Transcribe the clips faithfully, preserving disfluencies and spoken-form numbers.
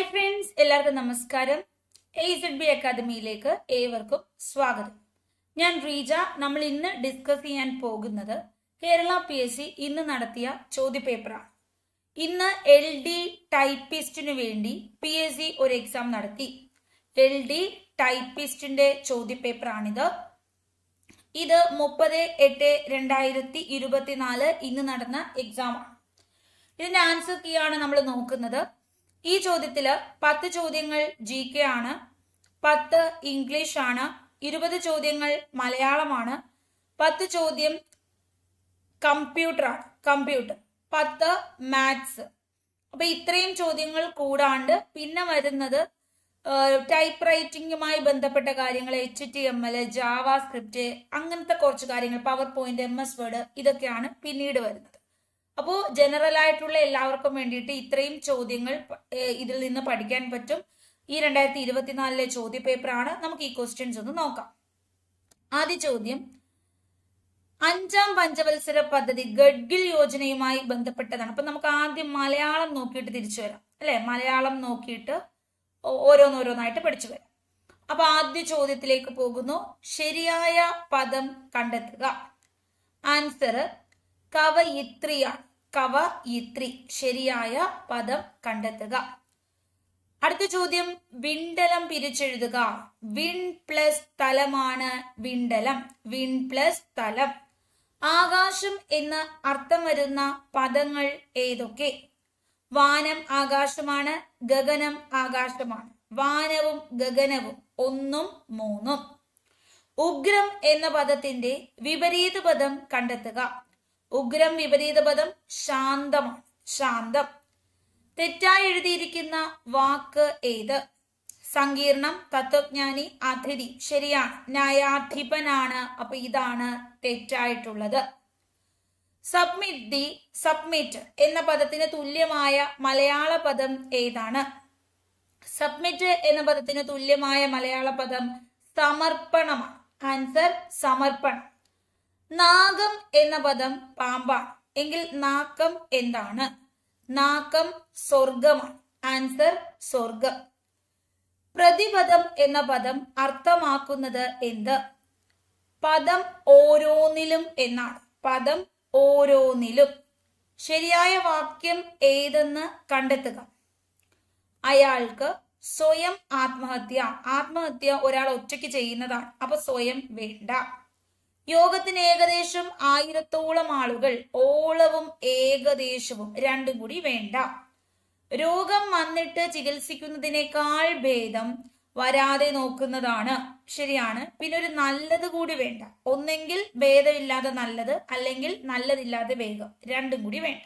Friends, എല്ലാവർക്കും നമസ്കാരം. A Z B അക്കാദമിയിലേക്ക് ഏവർക്കും സ്വാഗതം. ഞാൻ റീജ. നമ്മൾ ഇന്ന് ഡിസ്കസ് ചെയ്യാൻ പോകുന്നത് കേരള പി എസ് സി ഇന്ന് നടത്തിയ ചോദ്യപേപ്പറാണ്. ഇന്ന് എൽ ഡി ടൈപ്പിസ്റ്റിനു വേണ്ടി പി എസ് സി ഒരു എക്സാം നടത്തി. എൽ ഡി ടൈപ്പിസ്റ്റിന്റെ ചോദ്യപേപ്പറാണിത്. ഇത് മുപ്പത് എട്ട് രണ്ടായിരത്തി ഇരുപത്തിനാല് ഇന്ന് നടന്ന എക്സാമാണ്. ഇതിന്റെ ആൻസർ കീ ആണ് നമ്മൾ നോക്കുന്നത്. ഈ ചോദ്യത്തില് പത്ത് ചോദ്യങ്ങൾ ജി കെ ആണ്, പത്ത് ഇംഗ്ലീഷ് ആണ്, ഇരുപത് ചോദ്യങ്ങൾ മലയാളമാണ്, പത്ത് ചോദ്യം കമ്പ്യൂട്ടർ ആണ് കമ്പ്യൂട്ടർ പത്ത് മാത്സ്. അപ്പൊ ഇത്രയും ചോദ്യങ്ങൾ കൂടാണ്ട് പിന്നെ വരുന്നത് ടൈപ്പ് റൈറ്റിംഗുമായി ബന്ധപ്പെട്ട കാര്യങ്ങൾ, H T M L, JavaScript, അങ്ങനത്തെ കുറച്ച് കാര്യങ്ങൾ, PowerPoint, M S Word, ഇതൊക്കെയാണ് പിന്നീട് വരുന്നത്. അപ്പോൾ ജനറൽ ആയിട്ടുള്ള എല്ലാവർക്കും വേണ്ടിയിട്ട് ഇത്രയും ചോദ്യങ്ങൾ ഇതിൽ നിന്ന് പഠിക്കാൻ പറ്റും. ഈ രണ്ടായിരത്തി ഇരുപത്തിനാലിലെ ചോദ്യ പേപ്പറാണ്. നമുക്ക് ഈ ക്വസ്റ്റ്യൻസ് ഒന്ന് നോക്കാം. ആദ്യ ചോദ്യം, അഞ്ചാം പഞ്ചവത്സര പദ്ധതി ഗഡ്ഗിൽ യോജനയുമായി ബന്ധപ്പെട്ടതാണ്. അപ്പൊ നമുക്ക് ആദ്യം മലയാളം നോക്കിയിട്ട് തിരിച്ചു വരാം അല്ലെ. മലയാളം നോക്കിയിട്ട് ഓരോന്നോരോന്നായിട്ട് പഠിച്ചു വരാം. അപ്പൊ ആദ്യ ചോദ്യത്തിലേക്ക് പോകുന്നു. ശരിയായ പദം കണ്ടെത്തുക. ആൻസർ കവയിത്രിയാണ്. കവയിത്രി. ശരിയായ പദം കണ്ടെത്തുക. അടുത്ത ചോദ്യം, വിണ്ടലം പിരിച്ചെഴുതുക. വിൺ പ്ലസ് തലമാണ് വിണ്ടലം. വിൺ പ്ലസ് തലം. ആകാശം എന്ന് അർത്ഥം വരുന്ന പദങ്ങൾ ഏതൊക്കെ? വാനം ആകാശമാണ്, ഗഗനം ആകാശമാണ്. വാനവും ഗഗനവും ഒന്നും മൂന്നും. ഉഗ്രം എന്ന പദത്തിന്റെ വിപരീത പദം കണ്ടെത്തുക. ഉഗ്രം വിപരീത പദം ശാന്തമാണ്. ശാന്തം. തെറ്റായി എഴുതിയിരിക്കുന്ന വാക്ക് ഏത്? സങ്കീർണം, തത്വജ്ഞാനി, അതിഥി. ശരിയാണ്, ന്യായാധിപനാണ്. അപ്പൊ ഇതാണ് തെറ്റായിട്ടുള്ളത്. സബ്മിറ്റ് ദി സബ്മിറ്റ് എന്ന പദത്തിന് തുല്യമായ മലയാള പദം ഏതാണ്? സബ്മിറ്റ് എന്ന പദത്തിന് തുല്യമായ മലയാള പദം സമർപ്പണമാണ്. ആൻസർ സമർപ്പണം. നാഗം എന്ന പദം പാമ്പാണ്. എങ്കിൽ നാക്കം എന്താണ്? നാക്കം സ്വർഗമാണ്. ആൻസർ സ്വർഗം. പ്രതിപദം എന്ന പദം അർത്ഥമാക്കുന്നത് എന്ത്? പദം ഓരോന്നിലും എന്നാണ്. പദം ഓരോന്നിലും. ശരിയായ വാക്യം ഏതെന്ന് കണ്ടെത്തുക. അയാൾക്ക് സ്വയം ആത്മഹത്യ. ആത്മഹത്യ ഒരാൾ ഒറ്റയ്ക്ക് ചെയ്യുന്നതാണ്. അപ്പൊ സ്വയം വേണ്ട. യോഗത്തിന് ഏകദേശം ആയിരത്തോളം ആളുകൾ. ഓളവും ഏകദേശവും രണ്ടും കൂടി വേണ്ട. രോഗം വന്നിട്ട് ചികിത്സിക്കുന്നതിനേക്കാൾ ഭേദം വരാതെ നോക്കുന്നതാണ്. ശരിയാണ്. പിന്നെ ഒരു നല്ലത് കൂടി വേണ്ട. ഒന്നെങ്കിൽ ഭേദമില്ലാതെ നല്ലത്, അല്ലെങ്കിൽ നല്ലതില്ലാതെ വേഗം. രണ്ടും കൂടി വേണ്ട.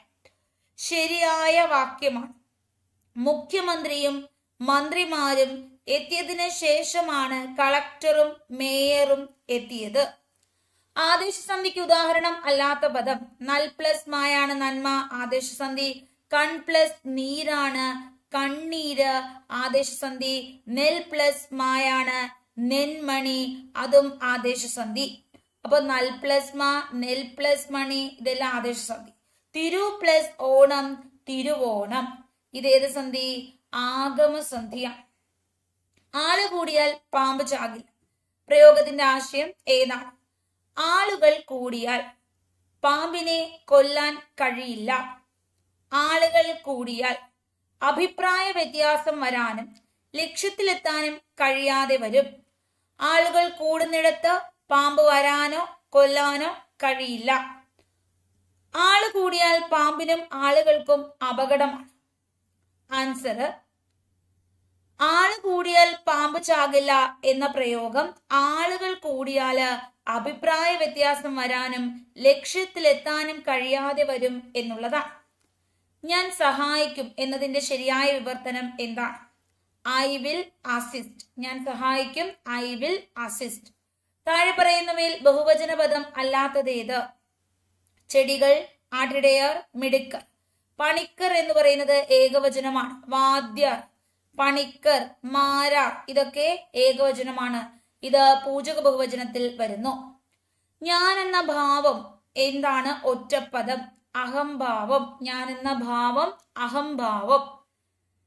ശരിയായ വാക്യമാണ്. മുഖ്യമന്ത്രിയും മന്ത്രിമാരും എത്തിയതിന് ശേഷമാണ് കളക്ടറും മേയറും എത്തിയത്. ആദേശസന്ധിക്ക് ഉദാഹരണം അല്ലാത്ത പദം. നൽ പ്ലസ് മായാണ് നന്മ. ആദേശസന്ധി. കൺ പ്ലസ് നീരാണ് കണ്ണീര്. ആദേശസന്ധി. നെൽ പ്ലസ് മായാണ് നെന്മണി. അതും ആദേശസന്ധി. അപ്പൊ നൽ പ്ലസ് മാ, നെൽ പ്ലസ് മണി, ഇതെല്ലാം ആദേശസന്ധി. തിരു പ്ലസ് ഓണം തിരുവോണം. ഇതേത് സന്ധി? ആഗമസന്ധിയാണ്. ആള് കൂടിയാൽ പാമ്പ് ചാകില്ല. പ്രയോഗത്തിന്റെ ആശയം ഏതാണ്? ആളുകൾ കൂടിയാൽ പാമ്പിനെ കൊല്ലാൻ കഴിയില്ല. ആളുകൾ കൂടിയാൽ അഭിപ്രായ വ്യത്യാസം വരാനും ലക്ഷ്യത്തിലെത്താനും കഴിയാതെ വരും. ആളുകൾ കൂടുന്നിടത്ത് പാമ്പ് വരാനോ കൊല്ലാനോ കഴിയില്ല. ആള് കൂടിയാൽ പാമ്പിനും ആളുകൾക്കും അപകടമാണ്. ആൻസർ ആള് കൂടിയാൽ പാമ്പ് ചാകില്ല എന്ന പ്രയോഗം ആളുകൾ കൂടിയാല് അഭിപ്രായ വ്യത്യാസം വരാനും ലക്ഷ്യത്തിലെത്താനും കഴിയാതെ വരും എന്നുള്ളതാണ്. ഞാൻ സഹായിക്കും എന്നതിന്റെ ശരിയായ വിവർത്തനം എന്താണ്? I will assist. ഞാൻ സഹായിക്കും. I will assist. താഴെ പറയുന്നവയിൽ ബഹുവചന പദം അല്ലാത്തത് ഏത്? ചെടികൾ, ആട്ടിടയർ, മിടുക്കർ. പണിക്കർ എന്ന് പറയുന്നത് ഏകവചനമാണ്. വാദ്യർ, പണിക്കർ, മാര, ഇതൊക്കെ ഏകവചനമാണ്. ഇത് പൂജക ബഹുവചനത്തിൽ വരുന്നു. ഞാൻ എന്ന ഭാവം എന്താണ്? ഒറ്റപ്പദം. അഹംഭാവം. ഞാൻ എന്ന ഭാവം അഹംഭാവം.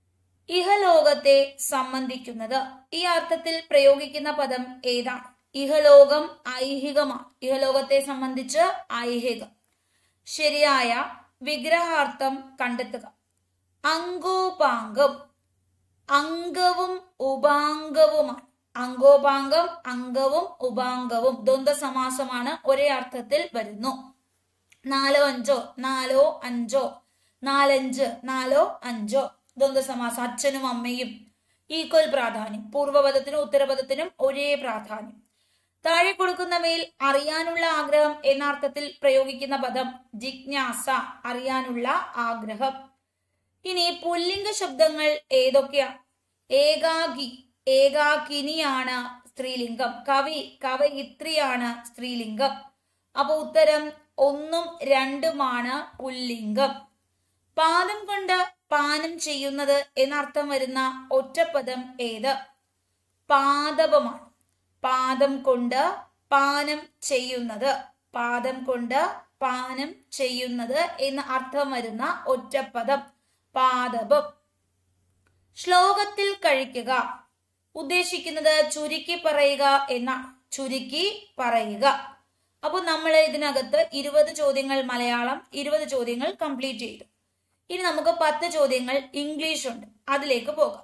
ഇഹലോകത്തെ സംബന്ധിക്കുന്നത്. ഈ അർത്ഥത്തിൽ പ്രയോഗിക്കുന്ന പദം ഏതാണ്? ഇഹലോകം ഐഹികമാണ്. ഇഹലോകത്തെ സംബന്ധിച്ച് ഐഹികം. ശരിയായ വിഗ്രഹാർത്ഥം കണ്ടെത്തുക. അങ്കോപാംഗം. അംഗവും ഉപാംഗവുമാണ്. അങ്കോപാംഗം അംഗവും ഉപാംഗവും ദ്വന്ദ്വ സമാസമാണ്, ഒരേ അർത്ഥത്തിൽ വരുന്നു. നാലോ അഞ്ചോ, നാലോ അഞ്ചോ, നാലഞ്ച്, നാലോ അഞ്ചോ ദ്വന്ദ്വ സമാസം. അച്ഛനും അമ്മയും ഈക്വൽ പ്രാധാന്യം. പൂർവ്വപദത്തിനും ഉത്തരപദത്തിനും ഒരേ പ്രാധാന്യം. താഴെ കൊടുക്കുന്നവയിൽ അറിയാനുള്ള ആഗ്രഹം എന്ന അർത്ഥത്തിൽ പ്രയോഗിക്കുന്ന പദം ജിജ്ഞാസ, അറിയാനുള്ള ആഗ്രഹം. ഇനി പുല്ലിംഗ ശബ്ദങ്ങൾ ഏതൊക്കെയാ? ഏകാകി, ഏകാകിനിയാണ് സ്ത്രീലിംഗം. കവി, കവയിത്രിയാണ് സ്ത്രീലിംഗം. അപ്പൊ ഉത്തരം ഒന്നും രണ്ടുമാണ് പുല്ലിംഗം. പാദം കൊണ്ട് പാനം ചെയ്യുന്നത് എന്നർത്ഥം വരുന്ന ഒറ്റപ്പദം ഏത്? പാദപമാണ്. പാദം കൊണ്ട് പാനം ചെയ്യുന്നത്, പാദം കൊണ്ട് പാനം ചെയ്യുന്നത് എന്ന അർത്ഥം വരുന്ന ഒറ്റപ്പദം പാദപം. ശ്ലോകത്തിൽ കഴിക്കുക ഉദ്ദേശിക്കുന്നത് ചുരുക്കി പറയുക എന്ന, ചുരുക്കി പറയുക. അപ്പോൾ നമ്മൾ ഇതിനകത്ത് ഇരുപത് ചോദ്യങ്ങൾ മലയാളം, ഇരുപത് ചോദ്യങ്ങൾ കംപ്ലീറ്റ് ചെയ്തു. ഇനി നമുക്ക് പത്ത് ചോദ്യങ്ങൾ ഇംഗ്ലീഷ് ഉണ്ട്, അതിലേക്ക് പോകാം.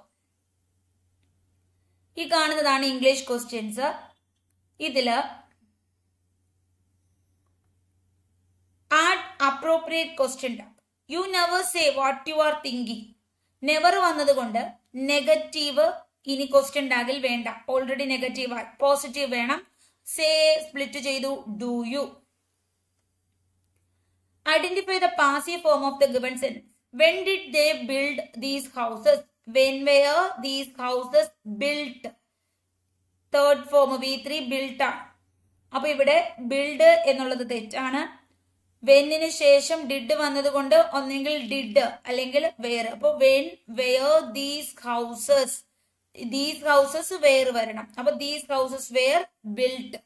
ഈ കാണുന്നതാണ് ഇംഗ്ലീഷ് ക്വസ്റ്റ്യൻസ്. ഇതില് add appropriate question tag. You never say what you are thinking. Never വന്നതുകൊണ്ട് നെഗറ്റീവ് ഇനി ക്വസ്റ്റ്യൻ ടാഗിൽ വേണ്ട, ഓൾറെഡി നെഗറ്റീവ് ആയി. പോസിറ്റീവ് വേണം. സേ സ്പ്ലിറ്റ് ചെയ്തു, do you. Identify the passive form of the given sentence. When did they build these houses? When were these houses build? Third form V three build ആണ്. അപ്പൊ ഇവിടെ build എന്നുള്ളത് തെറ്റാണ്. വെന്നിന് ശേഷം did വന്നത് കൊണ്ട് ഒന്നെങ്കിൽ ഡിഡ് അല്ലെങ്കിൽ വെയർ. അപ്പൊ when were these houses, these houses were വരണം. അപ്പൊ these houses were build.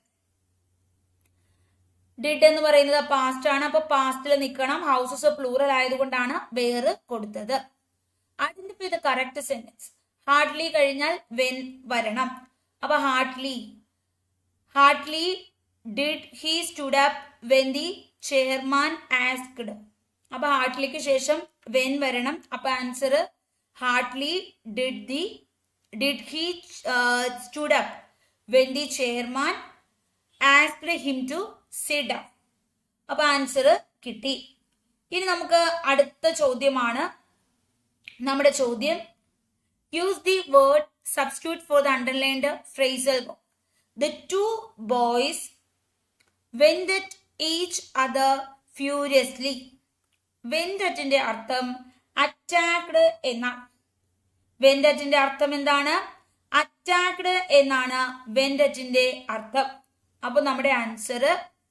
Did എന്ന് പറയുന്നത് പാസ്റ്റ് ആണ്, അപ്പൊ പാസ്റ്റിൽ നിൽക്കണം. ഹൗസസ് പ്ലൂറൽ ആയതുകൊണ്ടാണ് വെയർ കൊടുത്തത്. Identify the correct sentence. Hardly കഴിഞ്ഞാൽ വെൻ വരണം. അപ്പൊ hardly, hardly did he stood up when the chairman asked. അപ്പൊ ഹാർഡ്ലിക്ക് ശേഷം വെൻ വരണം. അപ്പൊ answer hardly did the did he stood up when the chairman asked him to sit down. അപ്പൊ answer കിട്ടി. ഇനി നമുക്ക് അടുത്ത ചോദ്യമാണ്. നമ്മുടെ ചോദ്യം, use the word substitute for the underlined phrasal verb. The two boys went at each other furiously. Went at ന്റെ അർത്ഥം attacked എന്നാണ്. Went at ന്റെ അർത്ഥം എന്താണ്? attacked എന്നാണ് went at ന്റെ അർത്ഥം. അപ്പൊ നമ്മുടെ ആൻസർ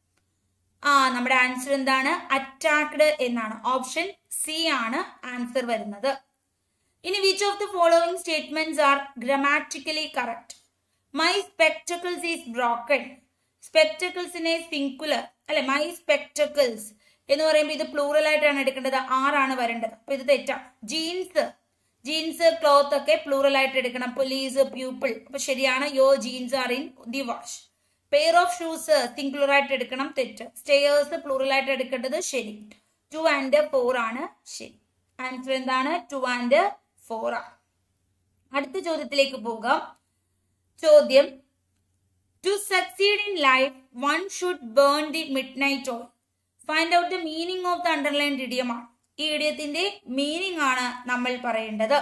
ആ നമ്മുടെ ആൻസർ എന്താണ്? attacked എന്നാണ്. ഓപ്ഷൻ സി ആണ് ആൻസർ വരുന്നത്. ഇനി which of the following statements are grammatically correct? My spectacles is broken. Spectaclesനെ സിംഗുലർ അല്ലെ, my spectacles എന്ന് പറയുമ്പോൾ ഇത് പ്ലൂറൽ ആയിട്ടാണ് എടുക്കേണ്ടത്, ആറാണ് വരേണ്ടത്. അപ്പൊ ഇത് തെറ്റാ. ജീൻസ്, ജീൻസ് ക്ലോത്ത് ഒക്കെ പ്ലൂറൽ ആയിട്ട് എടുക്കണം. Police, pupil. അപ്പൊ ശരിയാണ്. Your jeans are in the wash. Pair of shoes singular ആയിട്ട് എടുക്കണം, തെറ്റ്. സ്റ്റെയേഴ്സ് പ്ലൂറൽ ആയിട്ട് എടുക്കേണ്ടത് ശരി. ടു ആൻഡ് ഫോർ ആണ് ശരി. ആൻസർ എന്താണ്? ടു ആൻഡ് ഫോർ ആണ്. അടുത്ത ചോദ്യത്തിലേക്ക് പോകാം. ചോദ്യം, to succeed in life one should burn the midnight oil. Find out the meaning of the underlined idiom ആണ്. ഈ ഇഡിയത്തിന്റെ മീനിങ് ആണ് നമ്മൾ പറയേണ്ടത്.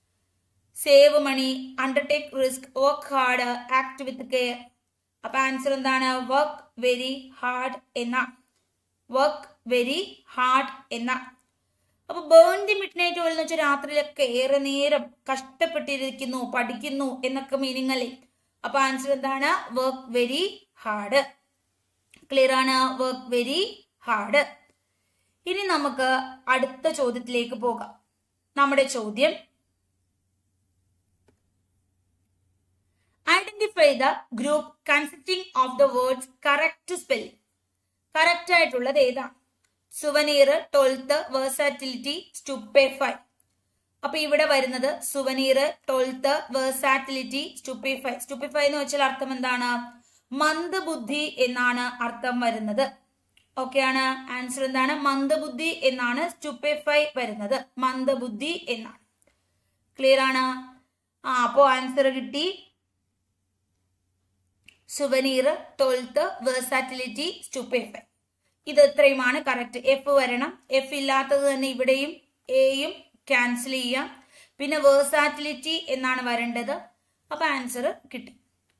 Save money, undertake risk, work hard, act with care. അപ്പൊ ആൻസർ എന്താണ്? വർക്ക് വെരി ഹാർഡ് എന്ന. Work very hard എന്ന. അപ്പൊ burn the midnight oil എന്ന് വെച്ചാൽ രാത്രിയിലൊക്കെ ഏറെ നേരം കഷ്ടപ്പെട്ടിരിക്കുന്നു, പഠിക്കുന്നു എന്നൊക്കെ മീനിങ് അല്ലേ. അപ്പൊ ആൻസർ എന്താണ്? Work very hard. ക്ലിയർ ആണ്? Work very hard. ഇനി നമുക്ക് അടുത്ത ചോദ്യത്തിലേക്ക് പോകാം. നമ്മുടെ ചോദ്യം, identify the group consisting of the words correct spelling. Correct ആയിട്ടുള്ളത് ഏതാണ്? Souvenir, twelfth, versatility, stupefy. അപ്പൊ ഇവിടെ വരുന്നത് സുവനീർ, ട്വൽത്ത്, വേഴ്സാറ്റിലിറ്റി, സ്റ്റുപ്പിഫൈ. സ്റ്റുപ്പിഫൈ എന്ന് വെച്ചാൽ അർത്ഥം എന്താണ്? മന്ദബുദ്ധി എന്നാണ് അർത്ഥം വരുന്നത്. ഓക്കെ ആണ്. ആൻസർ എന്താണ്? മന്ദബുദ്ധി എന്നാണ് സ്റ്റുപ്പിഫൈ വരുന്നത്. മന്ദബുദ്ധി എന്നാണ്. ക്ലിയർ ആണ്? ആ അപ്പോ ആൻസർ കിട്ടി. Souvenir, twelfth, versatility, stupefy. ഇത് ഇത്രയുമാണ് കറക്റ്റ്. എഫ് വരണം. എഫ് ഇല്ലാത്തത് തന്നെ ഇവിടെയും എയും ക്യാൻസൽ ചെയ്യാം. പിന്നെ വേഴ്സാറ്റിലിറ്റി എന്നാണ് വരേണ്ടത്. അപ്പൊ ആൻസർ കിട്ടി.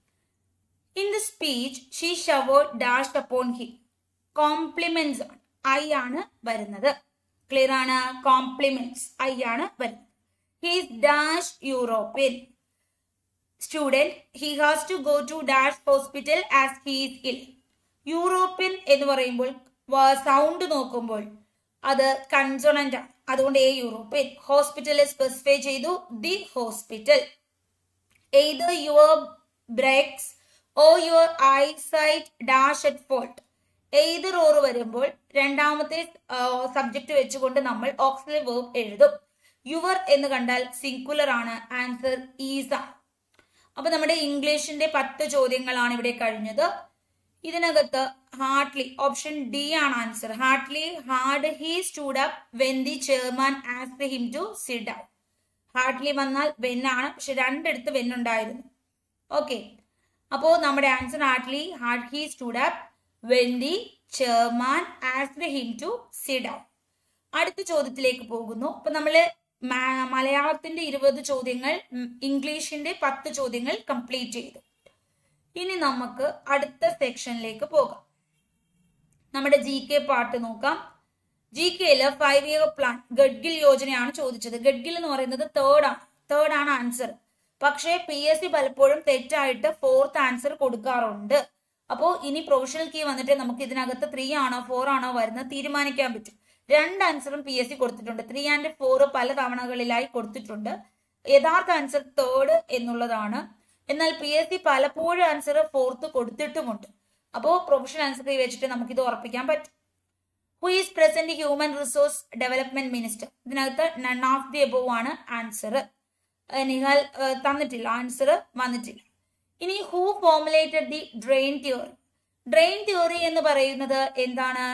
In the speech she showered dash upon him. Compliments ആണ്, ഐ ആണ് വരുന്നത്. ക്ലിയർ ആണ്? കോംപ്ലിമെന്റ്സ് ഐ ആണ് വരുന്നത്. He's dash European student. He has to go to dash hospital as he is ill. യൂറോപ്യൻ എന്ന് പറയുമ്പോൾ സൗണ്ട് നോക്കുമ്പോൾ അത് കൺസോണന്റ് ആണ്, അതുകൊണ്ട് എ യൂറോപ്യൻ. ഹോസ്പിറ്റൽ സ്പെസിഫൈ ചെയ്തു, the hospital. Either your brakes or your eyesight dash at fault. Either or വരുമ്പോൾ രണ്ടാമത്തെ സബ്ജക്ട് വെച്ചുകൊണ്ട് നമ്മൾ ഓക്സിലറി വെർബ് എഴുതും. യുവർ എന്ന് കണ്ടാൽ സിംഗുലർ ആണ്. ആൻസർ ഈസ് ആണ്. അപ്പൊ നമ്മുടെ ഇംഗ്ലീഷിന്റെ പത്ത് ചോദ്യങ്ങളാണ് ഇവിടെ കഴിഞ്ഞത്. ഇതിനകത്ത് ഹാർട്ട്ലി, ഓപ്ഷൻ ഡി ആണ് answer. Hardly hard he stood up when the chairman asked him to sit down. Hardly വന്നാൽ വെൻ ആണ്, പക്ഷെ രണ്ടിടത്ത് വെൻ ഉണ്ടായിരുന്നു. ഓക്കെ, അപ്പോ നമ്മുടെ answer hardly hard he stood up when the chairman asked him to sit down. അടുത്ത ചോദ്യത്തിലേക്ക് പോകുന്നു. അപ്പൊ നമ്മള് മലയാളത്തിന്റെ ഇരുപത് ചോദ്യങ്ങൾ, ഇംഗ്ലീഷിന്റെ പത്ത് ചോദ്യങ്ങൾ കംപ്ലീറ്റ് ചെയ്തു. ഇനി നമുക്ക് അടുത്ത സെക്ഷനിലേക്ക് പോകാം. നമ്മുടെ ജി കെ പാർട്ട് നോക്കാം. ജി കെയില് ഫൈവ് ഇയർ പ്ലാൻ ഗഡ്ഗിൽ യോജനയാണ് ചോദിച്ചത്. ഗഡ്ഗിൽ എന്ന് പറയുന്നത് തേർഡ് ആണ്, തേർഡ് ആണ് ആൻസർ. പക്ഷേ പി എസ് സി പലപ്പോഴും തെറ്റായിട്ട് ഫോർത്ത് ആൻസർ കൊടുക്കാറുണ്ട്. അപ്പോ ഇനി പ്രൊഫഷണൽ കീ വന്നിട്ട് നമുക്ക് ഇതിനകത്ത് ത്രീ ആണോ ഫോർ ആണോ വരുന്നത് തീരുമാനിക്കാൻ പറ്റും. രണ്ട് ആൻസറും പി എസ് സി കൊടുത്തിട്ടുണ്ട്. ത്രീ ആൻഡ് ഫോർ പല തവണകളിലായി കൊടുത്തിട്ടുണ്ട്. യഥാർത്ഥ ആൻസർ തേർഡ് എന്നുള്ളതാണ്. എന്നാൽ പി എസ് സി പലപ്പോഴും ആൻസർ ഫോർത്ത് കൊടുത്തിട്ടുമുണ്ട്. അപ്പോ പ്രൊഫഷണൽ ആൻസർ വെച്ചിട്ട് നമുക്ക് ഇത് ഉറപ്പിക്കാൻ പറ്റും. Who is present human resource development minister. ഇതിനകത്ത് നൺ ഓഫ് ദി എബോവ് ആണ് ആൻസർ. നിഹാൽ തന്നിട്ടില്ല, ആൻസർ വന്നിട്ടില്ല. ഇനി who formulated the drain theory. Drain theory എന്ന് പറയുന്നത് എന്താണ്?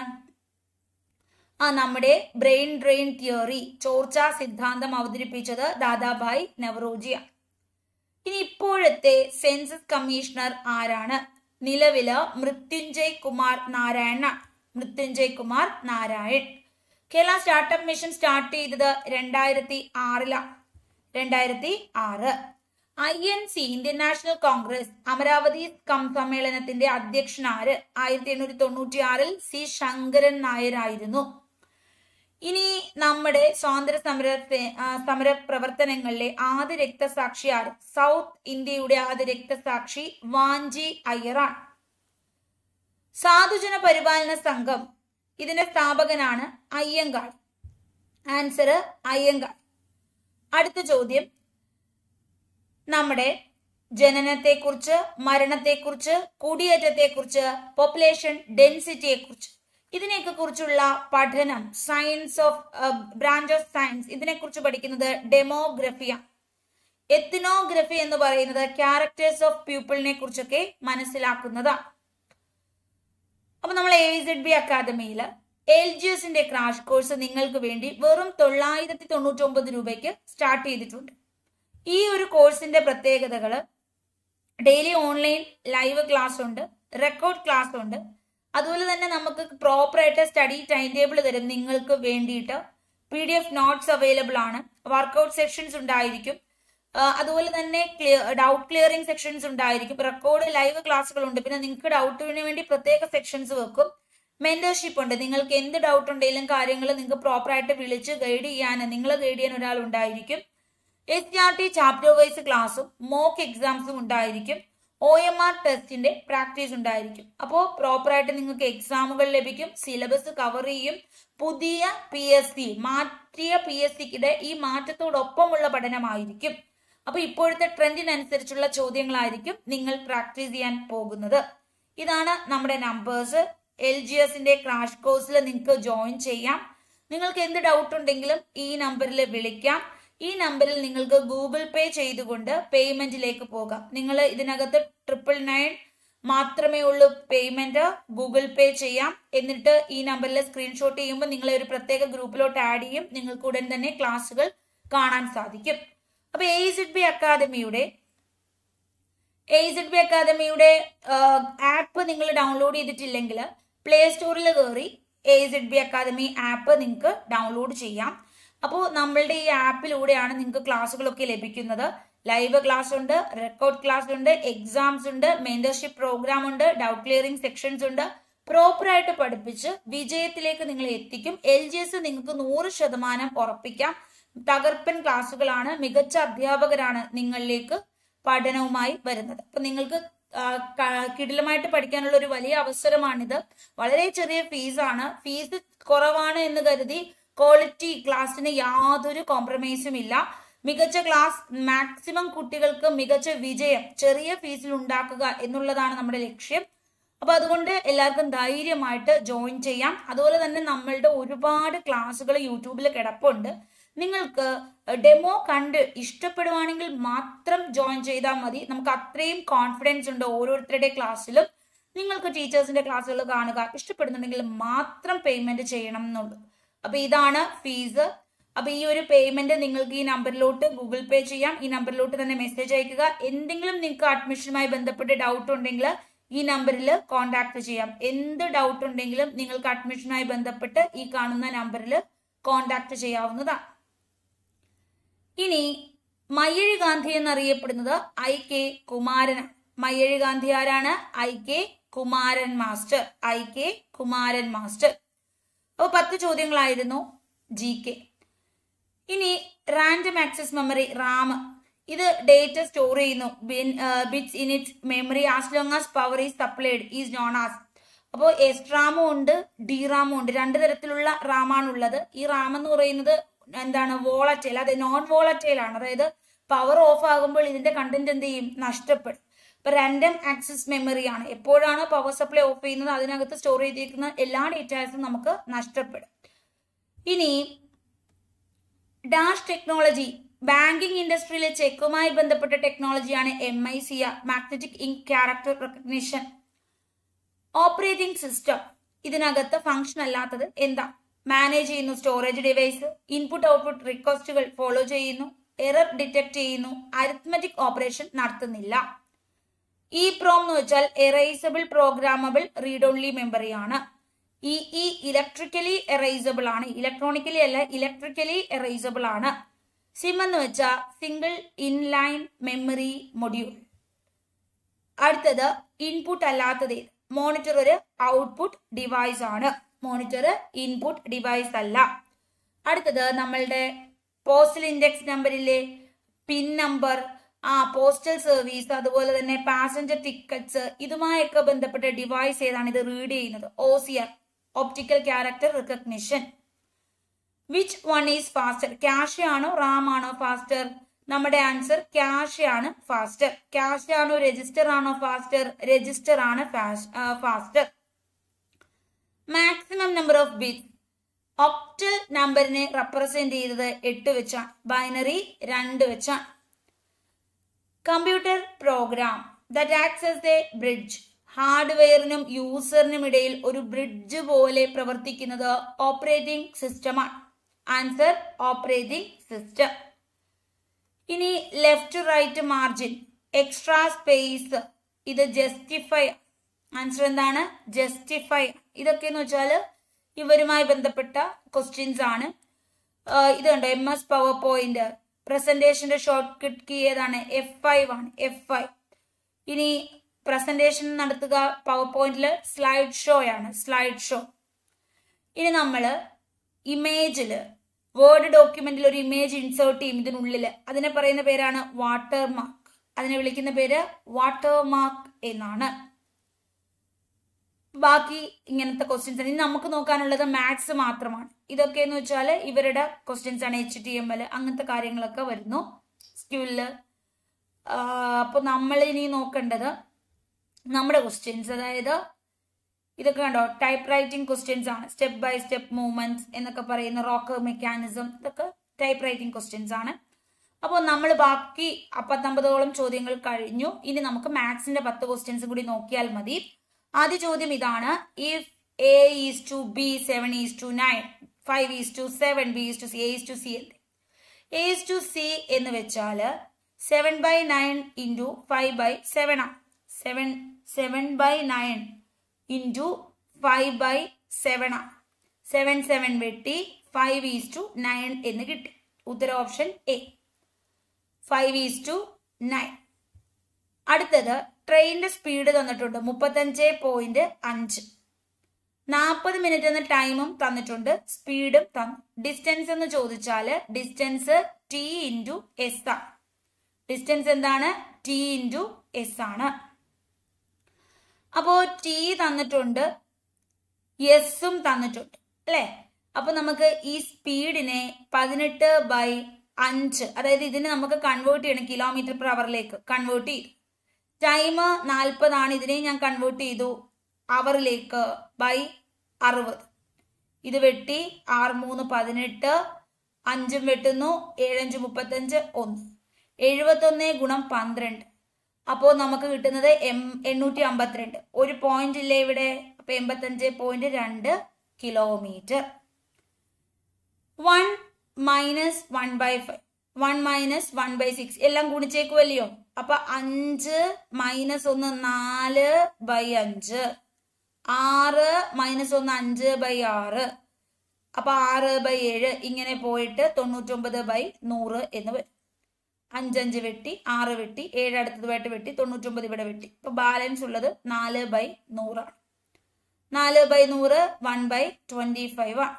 ആ നമ്മുടെ ബ്രെയിൻ ഡ്രെയിൻ തിയറി, ചോർച്ച സിദ്ധാന്തം അവതരിപ്പിച്ചത് ദാദാഭായ് നവറോജിയാണ്. ഇനി ഇപ്പോഴത്തെ സെൻസസ് കമ്മീഷണർ ആരാണ്? നിലവില് Mrityunjay Kumar Narayana. Mrityunjay Kumar Narayan. Kerala startup mission start ചെയ്തത് രണ്ടായിരത്തി ആറിലാണ്. രണ്ടായിരത്തി ആറ്. I N C Indian National Congress Amaravati സമ്മേളനത്തിന്റെ അധ്യക്ഷനാര്? ആയിരത്തി എണ്ണൂറ്റി തൊണ്ണൂറ്റി ആറിൽ സി ശങ്കരൻ നായർ ആയിരുന്നു. ഇനി നമ്മുടെ സ്വാതന്ത്ര്യ സമര സമര പ്രവർത്തനങ്ങളിലെ ആദ്യ രക്തസാക്ഷി ആര്? സൗത്ത് ഇന്ത്യയുടെ ആദ്യ രക്തസാക്ഷി വാഞ്ചി അയ്യറാണ്. സാധുജന പരിപാലന സംഘം, ഇതിന്റെ സ്ഥാപകനാണ് അയ്യങ്കാൾ. ആൻസർ അയ്യങ്കാൾ. അടുത്ത ചോദ്യം നമ്മുടെ ജനനത്തെക്കുറിച്ച്, മരണത്തെക്കുറിച്ച്, കുടിയേറ്റത്തെക്കുറിച്ച്, പോപ്പുലേഷൻ ഡെൻസിറ്റിയെ കുറിച്ച്, ഇതിനെയൊക്കെ കുറിച്ചുള്ള പഠനം, science of branch of science, ഇതിനെക്കുറിച്ച് പഠിക്കുന്നത് ഡെമോഗ്രഫിയാണ്. എത്നോഗ്രഫി എന്ന് പറയുന്നത് ക്യാരക്ടേഴ്സ് ഓഫ് പീപ്പിളിനെ കുറിച്ചൊക്കെ മനസ്സിലാക്കുന്നതാണ്. അപ്പൊ നമ്മൾ എ ഇസഡ് ബി അക്കാദമിയിൽ എൽ ജി എസിന്റെ ക്രാഷ് കോഴ്സ് നിങ്ങൾക്ക് വേണ്ടി വെറും തൊള്ളായിരത്തി തൊണ്ണൂറ്റി ഒമ്പത് രൂപയ്ക്ക് സ്റ്റാർട്ട് ചെയ്തിട്ടുണ്ട്. ഈ ഒരു കോഴ്സിന്റെ പ്രത്യേകതകള് ഡെയിലി ഓൺലൈൻ ലൈവ് ക്ലാസ് ഉണ്ട്, റെക്കോർഡ് ക്ലാസ് ഉണ്ട്. അതുപോലെ തന്നെ നമുക്ക് പ്രോപ്പറായിട്ട് സ്റ്റഡി ടൈം ടേബിൾ തരും നിങ്ങൾക്ക് വേണ്ടിയിട്ട്. P D F notes available ആണ്. വർക്കൗട്ട് സെക്ഷൻസ് ഉണ്ടായിരിക്കും. അതുപോലെ തന്നെ ഡൗട്ട് ക്ലിയറിംഗ് സെക്ഷൻസ് ഉണ്ടായിരിക്കും. റെക്കോർഡ് ലൈവ് ക്ലാസ്സുകൾ ഉണ്ട്. പിന്നെ നിങ്ങൾക്ക് ഡൗട്ടിന് വേണ്ടി പ്രത്യേക സെക്ഷൻസ് വെക്കും. മെന്റർഷിപ്പ് ഉണ്ട്. നിങ്ങൾക്ക് എന്ത് ഡൗട്ട് ഉണ്ടെങ്കിലും കാര്യങ്ങൾ നിങ്ങൾക്ക് പ്രോപ്പറായിട്ട് വിളിച്ച് ഗൈഡ് ചെയ്യാൻ, നിങ്ങളെ ഗൈഡ് ചെയ്യാൻ ഒരാൾ ഉണ്ടായിരിക്കും. S T R T chapter wise ക്ലാസ്സും മോക്ക് എക്സാംസും ഉണ്ടായിരിക്കും. ഒ എം ആർ ടെസ്റ്റിന്റെ പ്രാക്ടീസ് ഉണ്ടായിരിക്കും. അപ്പോൾ പ്രോപ്പറായിട്ട് നിങ്ങൾക്ക് എക്സാമുകൾ ലഭിക്കും. സിലബസ് കവർ ചെയ്യും. പുതിയ പി എസ് സി മാറ്റിയ പി എസ് സിയുടെ ഈ മാറ്റത്തോടൊപ്പമുള്ള പഠനമായിരിക്കും. അപ്പൊ ഇപ്പോഴത്തെ ട്രെൻഡിനനുസരിച്ചുള്ള ചോദ്യങ്ങളായിരിക്കും നിങ്ങൾ പ്രാക്ടീസ് ചെയ്യാൻ പോകുന്നത്. ഇതാണ് നമ്മുടെ നമ്പേഴ്സ്. എൽ ജി എസിന്റെ ക്രാഷ് കോഴ്സിൽ നിങ്ങൾക്ക് ജോയിൻ ചെയ്യാം. നിങ്ങൾക്ക് എന്ത് ഡൗട്ട് ഉണ്ടെങ്കിലും ഈ നമ്പറിൽ വിളിക്കാം. ഈ നമ്പറിൽ നിങ്ങൾക്ക് ഗൂഗിൾ പേ ചെയ്തുകൊണ്ട് പേയ്മെന്റിലേക്ക് പോകാം. നിങ്ങൾ ഇതിനകത്ത് ട്രിപ്പിൾ നയൻ മാത്രമേ ഉള്ളൂ പേയ്മെന്റ്, ഗൂഗിൾ പേ ചെയ്യാം. എന്നിട്ട് ഈ നമ്പറിൽ സ്ക്രീൻഷോട്ട് ചെയ്യുമ്പോൾ നിങ്ങളെ ഒരു പ്രത്യേക ഗ്രൂപ്പിലോട്ട് ആഡ് ചെയ്യും. നിങ്ങൾക്ക് ഉടൻ തന്നെ ക്ലാസ്സുകൾ കാണാൻ സാധിക്കും. അപ്പൊ എ ഇസഡ് ബി അക്കാദമിയുടെ എ ഇസഡ് ബി അക്കാദമിയുടെ ആപ്പ് നിങ്ങൾ ഡൗൺലോഡ് ചെയ്തിട്ടില്ലെങ്കിൽ പ്ലേ സ്റ്റോറിൽ കയറി A Z B academy app നിങ്ങൾക്ക് ഡൗൺലോഡ് ചെയ്യാം. അപ്പോൾ നമ്മളുടെ ഈ ആപ്പിലൂടെയാണ് നിങ്ങൾക്ക് ക്ലാസ്സുകളൊക്കെ ലഭിക്കുന്നത്. ലൈവ് ക്ലാസ് ഉണ്ട്, റെക്കോർഡ് ക്ലാസ് ഉണ്ട്, എക്സാംസ് ഉണ്ട്, മെന്റർഷിപ്പ് പ്രോഗ്രാം ഉണ്ട്, ഡൗട്ട് ക്ലിയറിംഗ് സെക്ഷൻസ് ഉണ്ട്. പ്രോപ്പർ ആയിട്ട് പഠിപ്പിച്ച് വിജയത്തിലേക്ക് നിങ്ങൾ എത്തിക്കും. എൽ ജി എസ് നിങ്ങൾക്ക് നൂറ് ശതമാനം ഉറപ്പിക്കാം. തകർപ്പൻ ക്ലാസ്സുകളാണ്, മികച്ച അധ്യാപകരാണ് നിങ്ങളിലേക്ക് പഠനവുമായി വരുന്നത്. അപ്പൊ നിങ്ങൾക്ക് കിടിലമായിട്ട് പഠിക്കാനുള്ള ഒരു വലിയ അവസരമാണിത്. വളരെ ചെറിയ ഫീസാണ്. ഫീസ് കുറവാണ് എന്ന് കരുതി ക്വാളിറ്റി ക്ലാസ്സിന് യാതൊരു കോംപ്രമൈസും ഇല്ല. മികച്ച ക്ലാസ്, മാക്സിമം കുട്ടികൾക്ക് മികച്ച വിജയം ചെറിയ ഫീസിൽ ഉണ്ടാക്കുക എന്നുള്ളതാണ് നമ്മുടെ ലക്ഷ്യം. അപ്പൊ അതുകൊണ്ട് എല്ലാവർക്കും ധൈര്യമായിട്ട് ജോയിൻ ചെയ്യാം. അതുപോലെ തന്നെ നമ്മളുടെ ഒരുപാട് ക്ലാസ്സുകൾ യൂട്യൂബിൽ കിടപ്പുണ്ട്. നിങ്ങൾക്ക് ഡെമോ കണ്ട് ഇഷ്ടപ്പെടുവാണെങ്കിൽ മാത്രം ജോയിൻ ചെയ്താൽ മതി. നമുക്ക് അത്രയും കോൺഫിഡൻസ് ഉണ്ട് ഓരോരുത്തരുടെ ക്ലാസ്സിലും. നിങ്ങൾക്ക് ടീച്ചേഴ്സിന്റെ ക്ലാസ്സുകൾ കാണുക, ഇഷ്ടപ്പെടുന്നുണ്ടെങ്കിൽ മാത്രം പേയ്മെന്റ് ചെയ്യണം എന്നുള്ളൂ. അപ്പൊ ഇതാണ് ഫീസ്. അപ്പൊ ഈ ഒരു പേയ്മെന്റ് നിങ്ങൾക്ക് ഈ നമ്പറിലോട്ട് ഗൂഗിൾ പേ ചെയ്യാം. ഈ നമ്പറിലോട്ട് തന്നെ മെസ്സേജ് അയക്കുക. എന്തെങ്കിലും നിങ്ങൾക്ക് അഡ്മിഷനുമായി ബന്ധപ്പെട്ട് ഡൗട്ട് ഉണ്ടെങ്കിൽ ഈ നമ്പറിൽ കോൺടാക്ട് ചെയ്യാം. എന്ത് ഡൗട്ട് ഉണ്ടെങ്കിലും നിങ്ങൾക്ക് അഡ്മിഷനുമായി ബന്ധപ്പെട്ട് ഈ കാണുന്ന നമ്പറിൽ കോൺടാക്ട് ചെയ്യാവുന്നതാണ്. ഇനി മയ്യഴി ഗാന്ധി എന്നറിയപ്പെടുന്നത് ഐ കെ കുമാരനാണ്. മയ്യഴി ഗാന്ധി ആരാണ്? I K Kumaran master. I K Kumaran master. അപ്പൊ പത്ത് ചോദ്യങ്ങളായിരുന്നു ജി കെ. ഇനി റാൻഡം ആക്സസ് മെമ്മറി റാം, ഇത് ഡേറ്റ സ്റ്റോർ ചെയ്യുന്നു. Bits in its memory as long as power is supplied is known as. അപ്പോൾ എസ് റാമും ഉണ്ട്, ഡി റാമും ഉണ്ട്. രണ്ട് തരത്തിലുള്ള റാമാണുള്ളത്. ഈ റാം എന്ന് പറയുന്നത് എന്താണ്? വോളറ്റൈൽ, അതെ, നോൺ വോളറ്റൈൽ ആണ്. അതായത് പവർ ഓഫ് ആകുമ്പോൾ ഇതിന്റെ കണ്ടന്റ് എന്ത് ചെയ്യും? നഷ്ടപ്പെടും. ഇപ്പൊ റാൻഡം ആക്സസ് മെമ്മറി ആണ്. എപ്പോഴാണ് പവർ സപ്ലൈ ഓഫ് ചെയ്യുന്നത് അതിനകത്ത് സ്റ്റോർ ചെയ്തിരിക്കുന്ന എല്ലാ ഡേറ്റാസും നമുക്ക് നഷ്ടപ്പെടും. ഇനി ഡാഷ് ടെക്നോളജി, ബാങ്കിങ് ഇൻഡസ്ട്രിയിലെ ചെക്കുമായി ബന്ധപ്പെട്ട ടെക്നോളജിയാണ് M I C R, magnetic ink character recognition. Operating system, ഇതിനകത്ത് ഫംഗ്ഷൻ അല്ലാത്തത് എന്താ? മാനേജ് ചെയ്യുന്നു സ്റ്റോറേജ് ഡിവൈസ്, ഇൻപുട്ട് ഔട്ട്പുട്ട് റിക്വസ്റ്റുകൾ ഫോളോ ചെയ്യുന്നു, എറർ ഡിറ്റക്ട് ചെയ്യുന്നു, അരിത്മെറ്റിക് ഓപ്പറേഷൻ നടത്തുന്നില്ല. ഇ പ്രോം എന്ന് വെച്ചാൽ erasable programmable read only memory ആണ്. ഇ ഇ ഇലക്ട്രിക്കലി എറൈസബിൾ ആണ്, ഇലക്ട്രോണിക്കലി അല്ല, ഇലക്ട്രിക്കലി എറൈസബിൾ ആണ്. സിം എന്ന് വെച്ചാൽ സിംഗിൾ ഇൻലൈൻ മെമ്മറി മൊഡ്യൂൾ. അടുത്തത് ഇൻപുട്ട് അല്ലാത്തത്, മോണിറ്റർ ഒരു ഔട്ട്പുട്ട് ഡിവൈസ് ആണ്. മോണിറ്റർ ഇൻപുട്ട് ഡിവൈസ് അല്ല. അടുത്തത് നമ്മളുടെ പോസ്റ്റൽ ഇൻഡെക്സ് നമ്പറിലെ പിൻ നമ്പർ, ആ പോസ്റ്റൽ സർവീസ്, അതുപോലെ തന്നെ പാസഞ്ചർ ടിക്കറ്റ്സ്, ഇതുമായൊക്കെ ബന്ധപ്പെട്ട ഡിവൈസ് ഏതാണ്? ഇത് റീഡ് ചെയ്യുന്നത് O C R, optical character recognition. Which one is faster? Cache ആണോ റാം ആണോ ഫാസ്റ്റർ? നമ്മുടെ ആൻസർ ക്യാഷ് ആണ് ഫാസ്റ്റർ. ക്യാഷ് ആണോ രജിസ്റ്റർ ആണോ ഫാസ്റ്റർ? രജിസ്റ്റർ ആണ് faster. Maximum number of bits, octal നമ്പറിനെ റെപ്രസെന്റ് ചെയ്തത് എട്ട് വെച്ചാണ്, ബൈനറി രണ്ട് വെച്ചാണ്. Computer program that acts as a bridge, ഹാർഡ്വെയറിനും യൂസറിനും ഇടയിൽ ഒരു ബ്രിഡ്ജ് പോലെ പ്രവർത്തിക്കുന്നത് ഓപ്പറേറ്റിംഗ് സിസ്റ്റമാണ്. Answer operating system. ഇനി left right margin, extra space, ഇത് ജസ്റ്റിഫൈ. ആൻസർ എന്താണ്? ജസ്റ്റിഫൈ. ഇതൊക്കെ എന്ന് വെച്ചാൽ ഇവരുമായി ബന്ധപ്പെട്ട ക്വസ്റ്റ്യൻസ് ആണ്. ഇതുണ്ട് എം എസ് പവർ പോയിന്റ്, പ്രസന്റേഷന്റെ ഷോർട്ട് കട്ട് കീ ഏതാണ്? എഫ് ഫൈവ് ആണ്, എഫ് ഫൈവ്. ഇനി പ്രസന്റേഷൻ നടത്തുക പവർ പോയിന്റിൽ സ്ലൈഡ് ഷോ ആണ്, സ്ലൈഡ് ഷോ. ഇനി നമ്മൾ ഇമേജില് വേർഡ് ഡോക്യുമെന്റിൽ ഒരു ഇമേജ് ഇൻസേർട്ട് ചെയ്യും ഇതിനുള്ളിൽ, അതിനെ പറയുന്ന പേരാണ് വാട്ടർ മാർക്ക്. അതിനെ വിളിക്കുന്ന പേര് വാട്ടർ മാർക്ക് എന്നാണ്. ബാക്കി ഇങ്ങനത്തെ ക്വസ്റ്റ്യൻസ് ആണ്. ഇനി നമുക്ക് നോക്കാനുള്ളത് മാത്സ് മാത്രമാണ്. ഇതൊക്കെ എന്ന് വെച്ചാൽ ഇവരുടെ ക്വസ്റ്റ്യൻസ് ആണ്. എച്ച് ടി എം എൽ അങ്ങനത്തെ കാര്യങ്ങളൊക്കെ വരുന്നു സ്ക്യൂലില്. അപ്പൊ നമ്മൾ ഇനി നോക്കേണ്ടത് നമ്മുടെ ക്വസ്റ്റ്യൻസ്, അതായത് ഇതൊക്കെ കണ്ടോ ടൈപ്പ് റൈറ്റിംഗ് ക്വസ്റ്റ്യൻസ് ആണ്. സ്റ്റെപ്പ് ബൈ സ്റ്റെപ്പ് മൂവ്മെന്റ്സ് എന്നൊക്കെ പറയുന്ന റോക്കർ മെക്കാനിസം, ഇതൊക്കെ ടൈപ്പ് റൈറ്റിംഗ് ക്വസ്റ്റ്യൻസ് ആണ്. അപ്പോൾ നമ്മൾ ബാക്കി പത്തൊമ്പതോളം ചോദ്യങ്ങൾ കഴിഞ്ഞു. ഇനി നമുക്ക് മാത്സിന്റെ പത്ത് ക്വസ്റ്റ്യൻസും കൂടി നോക്കിയാൽ മതി. ആദ്യ ചോദ്യം ഇതാണ്. If A is to B, seven is to nine, five is to seven, B is to C, A is to C അല്ലേ. എ ഈസ് ടു സി എന്ന് വെച്ചാൽ seven by nine into five by seven ആണ്. Seven seven by nine into five by seven ആണ്. Seven seven വെട്ടി five is to nine എന്ന് കിട്ടി. ഉത്തര option A, five is to nine. അടുത്തത് ട്രെയിനിന്റെ സ്പീഡ് തന്നിട്ടുണ്ട് മുപ്പത്തഞ്ച് പോയിന്റ് അഞ്ച്. നാൽപ്പത് മിനിറ്റ് എന്ന ടൈമും തന്നിട്ടുണ്ട്, സ്പീഡും തന്നു. ഡിസ്റ്റൻസ് എന്ന് ചോദിച്ചാല് ഡിസ്റ്റൻസ് ടി ഇൻറ്റു എസ് ആണ്. ഡിസ്റ്റൻസ് എന്താണ്? ടി ഇൻറ്റു എസ് ആണ്. അപ്പോ ടി തന്നിട്ടുണ്ട്, എസും തന്നിട്ടുണ്ട് അല്ലെ. അപ്പൊ നമുക്ക് ഈ സ്പീഡിനെ പതിനെട്ട് ബൈ അഞ്ച്, അതായത് ഇതിനെ നമുക്ക് കൺവേർട്ട് ചെയ്യണം കിലോമീറ്റർ പെർ അവറിലേക്ക് കൺവേർട്ട് ചെയ്തു. ടൈം നാൽപ്പതാണ്, ഇതിനെ ഞാൻ കൺവേർട്ട് ചെയ്തു അവറിലേക്ക് ബൈ അറുപത്. ഇത് വെട്ടി ആറ് മൂന്ന് പതിനെട്ട്, അഞ്ചും വെട്ടുന്നു, ഏഴഞ്ച് മുപ്പത്തഞ്ച്, ഒന്ന് എഴുപത്തി ഒന്ന് ഗുണം പന്ത്രണ്ട്. അപ്പോൾ നമുക്ക് കിട്ടുന്നത് എം എണ്ണൂറ്റി അമ്പത്തിരണ്ട്. ഒരു പോയിന്റ് ഇല്ലേ ഇവിടെ. അപ്പൊ എൺപത്തഞ്ച് പോയിന്റ് രണ്ട് kilometre. One minus one by five, one minus one by six എല്ലാം ഗുണിച്ചേക്കുമല്ലയോ. അപ്പൊ അഞ്ച് മൈനസ് ഒന്ന് നാല് ബൈ അഞ്ച്, ആറ് മൈനസ് ഒന്ന് അഞ്ച് ബൈ ആറ്, അപ്പൊ ആറ് ബൈ ഏഴ്, ഇങ്ങനെ പോയിട്ട് തൊണ്ണൂറ്റൊമ്പത് ബൈ നൂറ് എന്ന് വരും. അഞ്ചഞ്ച് വെട്ടി, ആറ് വെട്ടി, ഏഴ് അടുത്തതുമായിട്ട് വെട്ടി, തൊണ്ണൂറ്റൊമ്പത് ഇവിടെ വെട്ടി. ഇപ്പൊ ബാലൻസ് ഉള്ളത് നാല് ബൈ നൂറാണ്. നാല് ബൈ നൂറ് വൺ ബൈ ട്വന്റി ഫൈവ് ആണ്.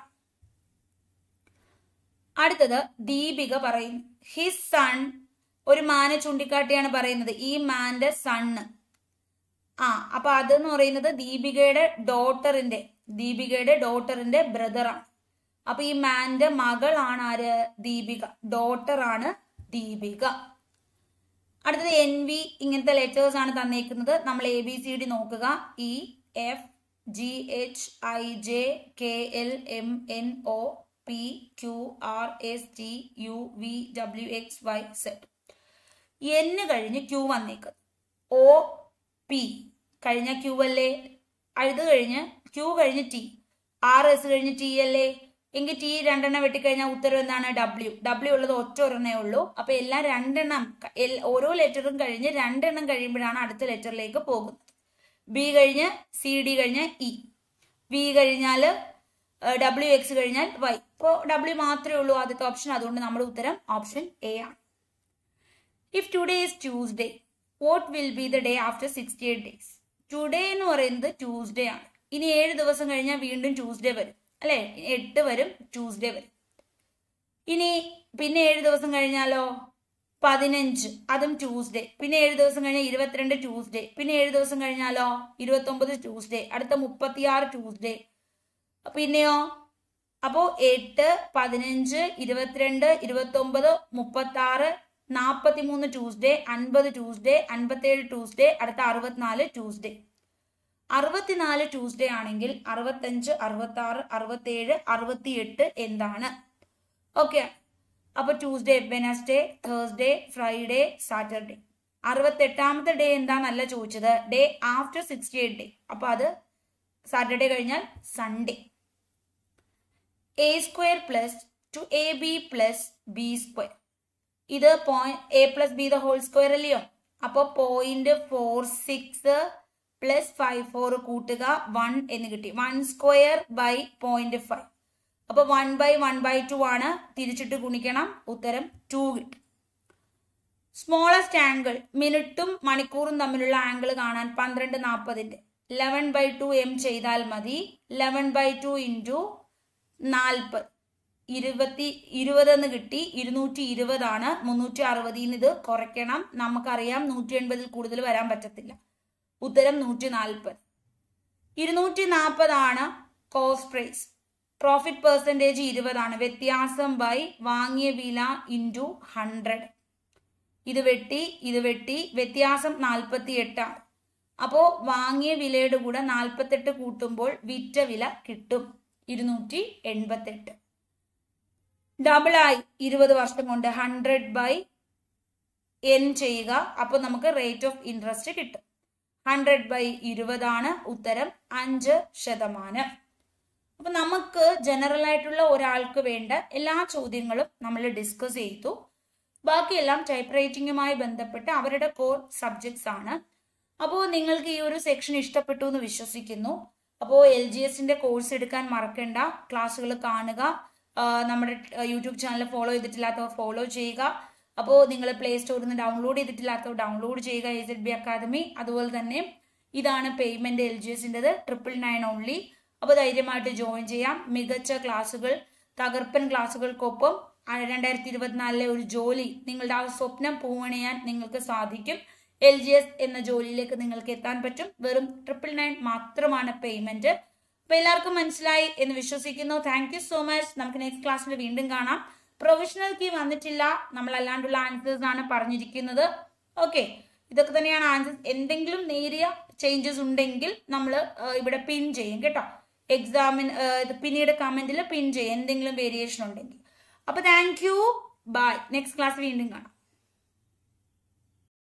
അടുത്തത് ദീപിക പറയുന്നു. ഹിസ് സൺ, ഒരു മാനെ ചൂണ്ടിക്കാട്ടിയാണ് പറയുന്നത്. ഈ മാന്റെ സണ്ണ്. ആ അപ്പൊ അതെന്ന് പറയുന്നത് ദീപികയുടെ ഡോട്ടറിന്റെ ദീപികയുടെ ഡോട്ടറിന്റെ ബ്രദറാണ്. അപ്പൊ ഈ മാന്റെ മകളാണ് ആര്? ദീപിക. ഡോട്ടറാണ് ദീപിക. അടുത്തത് എൻ വി. ഇങ്ങനത്തെ ലെറ്റേഴ്സ് ആണ് തന്നേക്കുന്നത്. നമ്മൾ എ ബി സി ഡി നോക്കുക. E F G H I J K L M N O P Q R S T U V W X Y Z. എന്ന് കഴിഞ്ഞ് ക്യൂ വന്നേക്കുന്നത്. ഒ പി കഴിഞ്ഞ Q അല്ലേ. അത് കഴിഞ്ഞ് ക്യൂ കഴിഞ്ഞ് T, R S കഴിഞ്ഞ് ടി അല്ലേ. എങ്കിൽ ടി രണ്ടെണ്ണം വെട്ടിക്കഴിഞ്ഞാൽ ഉത്തരം എന്താണ്? ഡബ്ല്യു. ഡബ്ല്യു ഉള്ളത് ഒറ്റ ഒരെണ്ണേ ഉള്ളൂ. അപ്പൊ എല്ലാം രണ്ടെണ്ണം, ഓരോ ലെറ്ററും കഴിഞ്ഞ് രണ്ടെണ്ണം കഴിയുമ്പോഴാണ് അടുത്ത ലെറ്ററിലേക്ക് പോകുന്നത്. ബി കഴിഞ്ഞ് സി ഡി കഴിഞ്ഞ് ഇ, വി കഴിഞ്ഞാൽ ഡബ്ല്യു എക്സ് കഴിഞ്ഞാൽ വൈ. ഇപ്പോൾ ഡബ്ല്യു മാത്രമേ ഉള്ളൂ ആദ്യത്തെ ഓപ്ഷൻ. അതുകൊണ്ട് നമ്മുടെ ഉത്തരം ഓപ്ഷൻ എ ആണ്. If today is Tuesday, what will be the day after sixty eight days? Today എന്ന് പറയുന്നത് ട്യൂസ്ഡേ ആണ്. ഇനി ഏഴ് ദിവസം കഴിഞ്ഞാൽ വീണ്ടും ട്യൂസ്ഡേ വരും അല്ലെ. എട്ട് വരും, ട്യൂസ്ഡേ വരും. ഇനി പിന്നെ ഏഴ് ദിവസം കഴിഞ്ഞാലോ പതിനഞ്ച്, അതും ട്യൂസ്ഡേ. പിന്നെ ഏഴ് ദിവസം കഴിഞ്ഞാൽ ഇരുപത്തിരണ്ട് ട്യൂസ്ഡേ. പിന്നെ ഏഴ് ദിവസം കഴിഞ്ഞാലോ ഇരുപത്തി ഒമ്പത് ട്യൂസ്ഡേ. അടുത്ത മുപ്പത്തിയാറ് ട്യൂസ്ഡേ. പിന്നെയോ അപ്പോ എട്ട്, പതിനഞ്ച്, ഇരുപത്തിരണ്ട്, ഇരുപത്തി ഒമ്പത്, മുപ്പത്തി ആറ്, നാൽപ്പത്തി മൂന്ന് ട്യൂസ്ഡേ, അൻപത് ട്യൂസ്ഡേ, അൻപത്തേഴ് ട്യൂസ്ഡേ, അടുത്ത അറുപത്തിനാല് ട്യൂസ്ഡേ. അറുപത്തിനാല് ട്യൂസ്ഡേ ആണെങ്കിൽ അറുപത്തഞ്ച്, അറുപത്തി ആറ്, അറുപത്തേഴ്, അറുപത്തിയെട്ട് എന്താണ്? ഓക്കെ. അപ്പൊ Tuesday, Wednesday, Thursday, Friday, Saturday. അറുപത്തെട്ടാമത്തെ ഡേ എന്താണെന്നല്ല ചോദിച്ചത്, day after sixty eight day. അപ്പൊ അത് സാറ്റർഡേ കഴിഞ്ഞാൽ Sunday. A square plus two A B plus B square. ഇത് point A plus B the whole square അല്ലയോ. അപ്പൊ point four six plus five four കൂട്ടുക വൺ എന്ന് കിട്ടി. One square by point five. അപ്പൊ one by one by two ആണ്. തിരിച്ചിട്ട് ഗുണിക്കണം, ഉത്തരം ടു കിട്ടി. സ്മോളസ്റ്റ് ആംഗിൾ, മിനിറ്റും മണിക്കൂറും തമ്മിലുള്ള ആംഗിൾ കാണാൻ പന്ത്രണ്ട് നാൽപ്പതിന്റെ ലെവൻ ബൈ ടു എം ചെയ്താൽ മതി. ലെവൻ ബൈ ടു ഇൻറ്റു നാൽപ്പത്, ഇരുപത്തി ഇരുപത് എന്ന് കിട്ടി. ഇരുന്നൂറ്റി ഇരുപതാണ്. മുന്നൂറ്റി അറുപതിന്ന് ഇത് കുറയ്ക്കണം. നമുക്കറിയാം നൂറ്റി എൺപതിൽ കൂടുതൽ വരാൻ പറ്റത്തില്ല. ഉത്തരം നൂറ്റി നാൽപ്പത്. ഇരുന്നൂറ്റി നാൽപ്പതാണ് കോസ്റ്റ് പ്രൈസ്. പ്രോഫിറ്റ് പെർസെൻറ്റേജ് ഇരുപതാണ്. വ്യത്യാസം ബൈ വാങ്ങിയ വില ഇൻറ്റു ഹൺഡ്രഡ്. ഇത് വെട്ടി ഇത് വെട്ടി വ്യത്യാസം നാൽപ്പത്തി എട്ടാണ്. അപ്പോ വാങ്ങിയ വിലയുടെ കൂടെ നാൽപ്പത്തെട്ട് കൂട്ടുമ്പോൾ വിറ്റ വില കിട്ടും ഇരുന്നൂറ്റി എൺപത്തെട്ട്. ഡബിളായി ഇരുപത് വർഷം കൊണ്ട്. ഹൺഡ്രഡ് ബൈ എൻ ചെയ്യുക. അപ്പോൾ നമുക്ക് റേറ്റ് ഓഫ് ഇൻട്രസ്റ്റ് കിട്ടും. ഹൺഡ്രഡ് ബൈ ഇരുപതാണ് ഉത്തരം, അഞ്ച് ശതമാനം. അപ്പൊ നമുക്ക് ജനറൽ ആയിട്ടുള്ള ഒരാൾക്ക് വേണ്ട എല്ലാ ചോദ്യങ്ങളും നമ്മൾ ഡിസ്കസ് ചെയ്തു. ബാക്കിയെല്ലാം ടൈപ്പ് റൈറ്റിംഗുമായി ബന്ധപ്പെട്ട് അവരുടെ കോർ സബ്ജക്ട്സ് ആണ്. അപ്പോൾ നിങ്ങൾക്ക് ഈ ഒരു സെക്ഷൻ ഇഷ്ടപ്പെട്ടു എന്ന് വിശ്വസിക്കുന്നു. അപ്പോൾ എൽ ജി എസിന്റെ കോഴ്സ് എടുക്കാൻ മറക്കണ്ട, ക്ലാസ്സുകൾ കാണുക. നമ്മുടെ യൂട്യൂബ് ചാനൽ ഫോളോ ചെയ്തിട്ടില്ലാത്തവർ ഫോളോ ചെയ്യുക. അപ്പോൾ നിങ്ങൾ പ്ലേ സ്റ്റോറിൽ നിന്ന് ഡൗൺലോഡ് ചെയ്തിട്ടില്ലാത്തവർ ഡൗൺലോഡ് ചെയ്യുക എ സെഡ് ബി അക്കാദമി. അതുപോലെ തന്നെ ഇതാണ് പേയ്മെന്റ് എൽ ജി എസിൻ്റെത്, ട്രിപ്പിൾ നയൻ ഓൺലി. അപ്പോൾ ധൈര്യമായിട്ട് ജോയിൻ ചെയ്യാം. മികച്ച ക്ലാസ്സുകൾ, തകർപ്പൻ ക്ലാസ്സുകൾക്കൊപ്പം രണ്ടായിരത്തി ഇരുപത്തിനാലിലെ ഒരു ജോലി, നിങ്ങളുടെ ആ സ്വപ്നം പൂവണിയാൻ നിങ്ങൾക്ക് സാധിക്കും. എൽ ജി എസ് എന്ന ജോലിയിലേക്ക് നിങ്ങൾക്ക് എത്താൻ പറ്റും. വെറും ട്രിപ്പിൾ നയൻ മാത്രമാണ് പേയ്മെന്റ്. അപ്പൊ എല്ലാവർക്കും മനസ്സിലായി എന്ന് വിശ്വസിക്കുന്നു. Thank you so much. നമുക്ക് നെക്സ്റ്റ് ക്ലാസ്സിൽ വീണ്ടും കാണാം. പ്രൊഫഷണൽ കീ വന്നിട്ടില്ല, നമ്മൾ അല്ലാണ്ടുള്ള ആൻസേഴ്സ് ആണ് പറഞ്ഞിരിക്കുന്നത്. ഓക്കെ, ഇതൊക്കെ തന്നെയാണ് ആൻസേഴ്സ്. എന്തെങ്കിലും നേരിയ ചേഞ്ചസ് ഉണ്ടെങ്കിൽ നമ്മൾ ഇവിടെ പിൻ ചെയ്യും കേട്ടോ. എക്സാമിന് പിന്നീട് കമന്റിൽ പിൻ ചെയ്യും എന്തെങ്കിലും വേരിയേഷൻ ഉണ്ടെങ്കിൽ. അപ്പൊ thank you, bye. Next class വീണ്ടും കാണാം.